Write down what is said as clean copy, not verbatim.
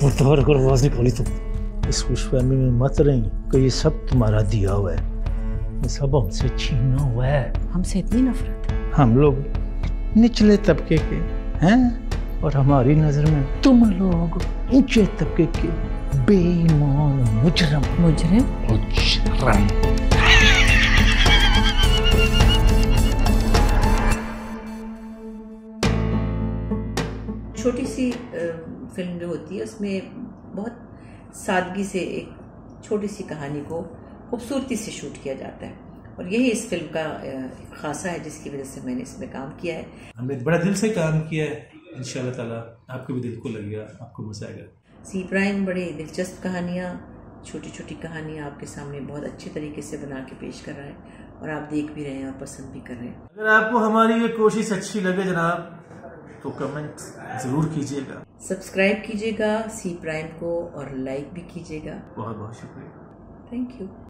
खबरदार अगर आवाज निकाली तो इस खुशफहमी में मत रही कि ये सब तुम्हारा दिया हुआ है, ये सब हमसे छीना हुआ है। हमसे इतनी नफरत है? हम लोग निचले तबके के हैं और हमारी नजर में तुम लोग ऊंचे तबके के बेईमान मुजरम। छोटी सी फिल्म जो होती है उसमें बहुत सादगी से एक छोटी सी कहानी को खूबसूरती से शूट किया जाता है, और यही इस फिल्म का खासा है जिसकी वजह से मैंने इसमें काम किया है। हमने बड़ा दिल से काम किया है, इंशाल्लाह ताला आपको भी दिल को लगेगा, आपको मजा आएगा। सी प्राइम बड़े दिलचस्प कहानियाँ, छोटी छोटी कहानियाँ आपके सामने बहुत अच्छे तरीके से बना के पेश कर रहा है, और आप देख भी रहे हैं और पसंद भी कर रहे हैं। अगर आपको हमारी ये कोशिश अच्छी लगे जनाब तो कमेंट जरूर कीजिएगा, सब्सक्राइब कीजिएगा सी प्राइम को, और लाइक भी कीजिएगा। बहुत बहुत शुक्रिया। Thank you.